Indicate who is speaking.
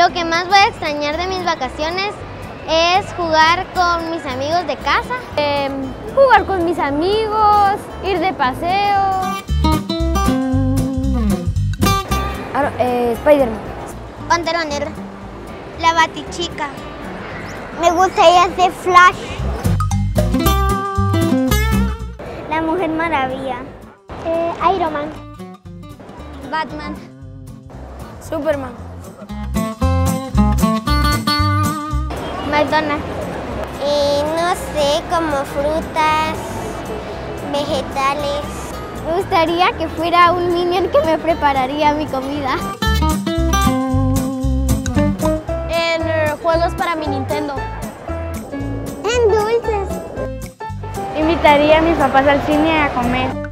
Speaker 1: Lo que más voy a extrañar de mis vacaciones es jugar con mis amigos de casa.
Speaker 2: Jugar con mis amigos, ir de paseo. Spider-Man.
Speaker 1: Pantera Negra. La Batichica. Me gustaría hacer Flash. La Mujer Maravilla. Iron Man. Batman.
Speaker 2: Superman.
Speaker 1: McDonald's. No sé, como frutas, vegetales. Me gustaría que fuera un Minion que me prepararía mi comida.
Speaker 2: En juegos para mi Nintendo.
Speaker 1: En dulces.
Speaker 2: Invitaría a mis papás al cine a comer.